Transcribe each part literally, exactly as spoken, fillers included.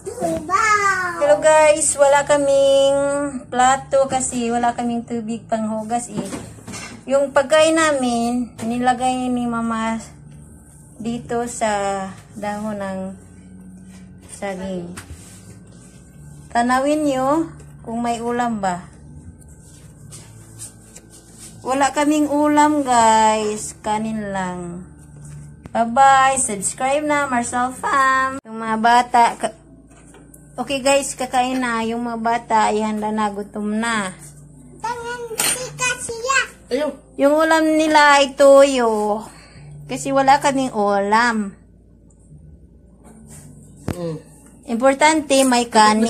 Hello guys, wala kaming plato kasi wala kaming tubig panghugas eh. Yung pagkain namin, nilagay ni mama dito sa dahon ng saging. Tanawin nyo kung may ulam ba. Wala kaming ulam guys, kanin lang. Bye-bye, subscribe na, Marcel Fam. Yung mga bata, okay guys, kakain na. Yung mga bata ay handa na, gutom na. Yung ulam nila ay toyo. Kasi wala kaming ulam. Mm. Importante may kanin.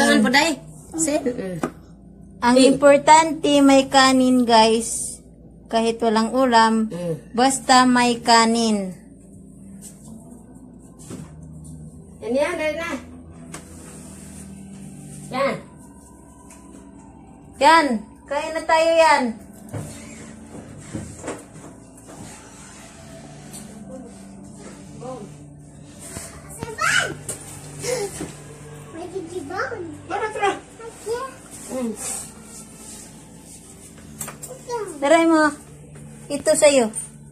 Ang importante may kanin guys. Kahit walang ulam, mm. basta may kanin. Yan yan, dali na. Yan. Yan, kain na tayo yan. May gigibon. Tara, tara. Mm. Taray mo. Ito sa'yo.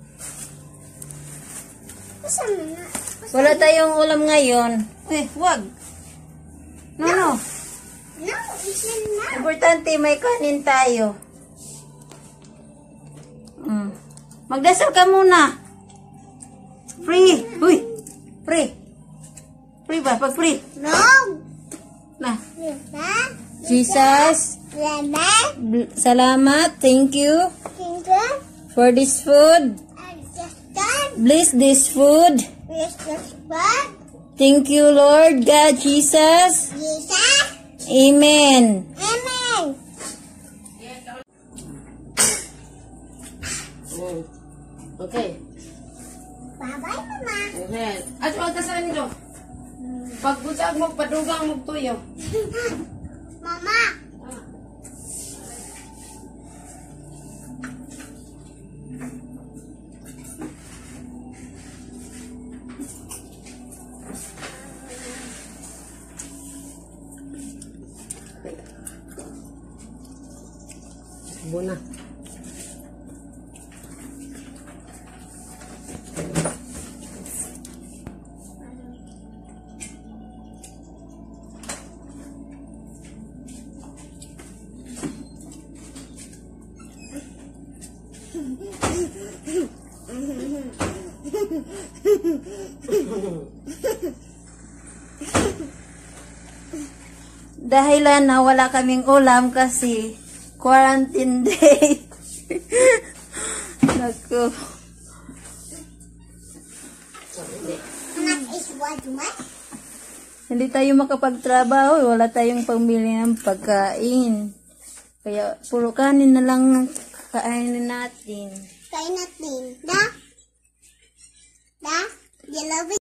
Wala tayong ulam ngayon. Eh, wag. No, no. No, it's not. Importante may kanin tayo. Mm. Magdasal ka muna. Free. Uy. Free. Free ba? Pag free. No. Na. Lima. Jesus. Lima. Salamat. Thank you. Thank you. For this food. Understand. Bless this food. Bless this food. Thank you, Lord God Jesus. Jesus. Amen. Amen. Mm. Okay. Bye-bye, Mama. Okay. At o, tasalan nyo. Pag busag mo, padugang mo tuyo. Mama. Buna. Dahilan na wala kaming ulam kasi quarantine day. Naku. Anak is what, what? Hindi tayo makapagtrabaho. Wala tayong pambili ng pagkain. Kaya puro kanin na lang kainin natin. Kain natin. Da? Da? You love it?